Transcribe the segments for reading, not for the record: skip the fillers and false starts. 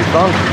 done.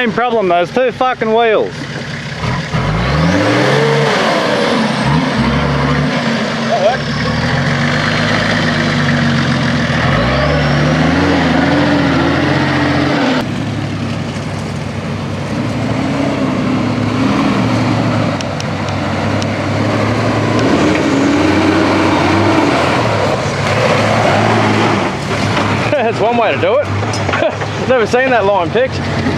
main problem, those two fucking wheels. That's one way to do it. Never seen that line picked.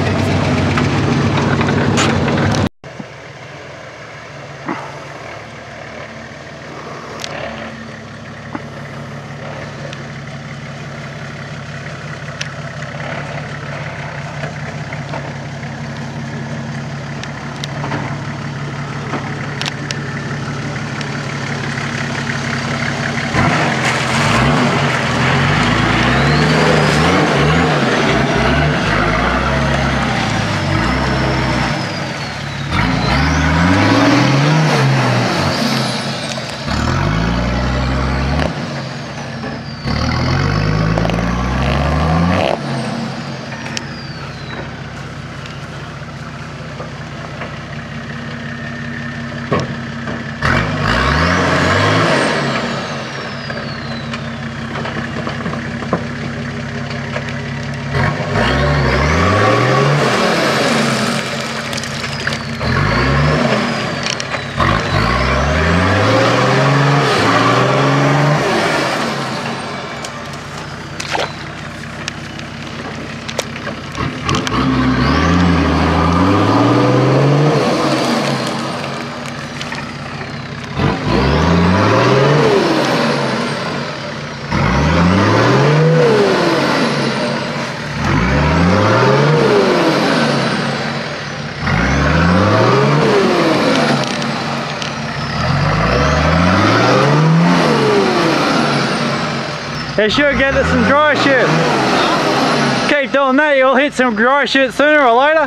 They should get us some dry shit. Keep doing that, you'll hit some dry shit sooner or later.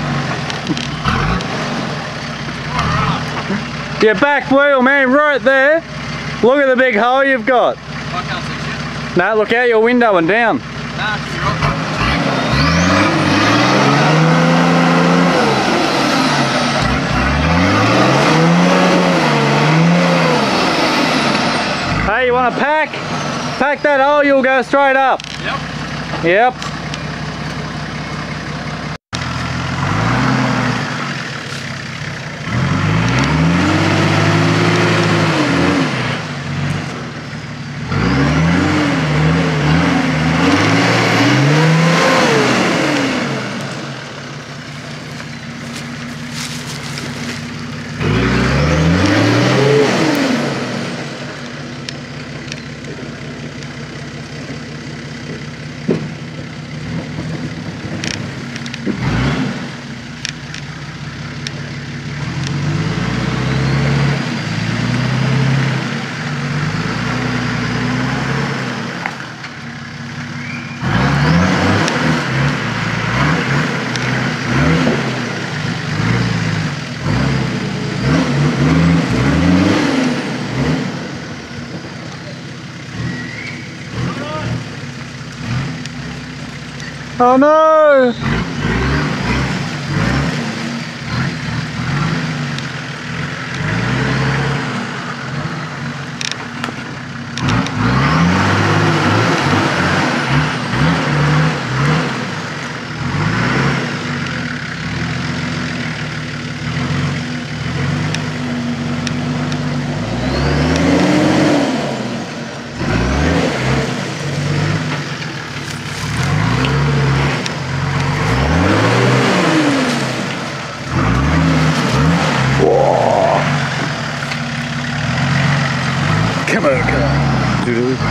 Your back wheel, man, right there. Look at the big hole you've got. I can't see shit. No, look out your window and down. Nah, you're right. Hey, you want to pack? Pack that hole, you'll go straight up. Yep. Yep. Oh no! Come on, come on.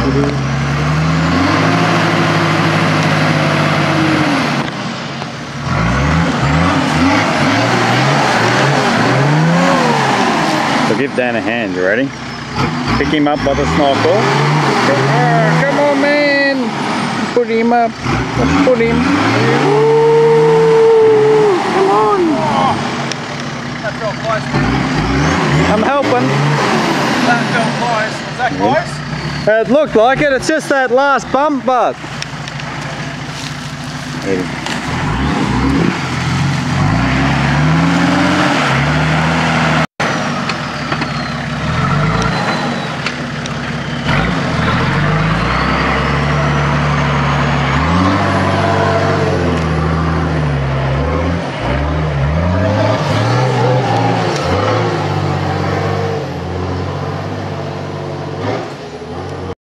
So give Dan a hand, you ready? Pick him up by the snorkel. Oh, come on, man. Put him up. Put him. Ooh, come on. That felt close, man. I'm helping. That felt close. Was that close? It looked like it. It's just that last bump, but.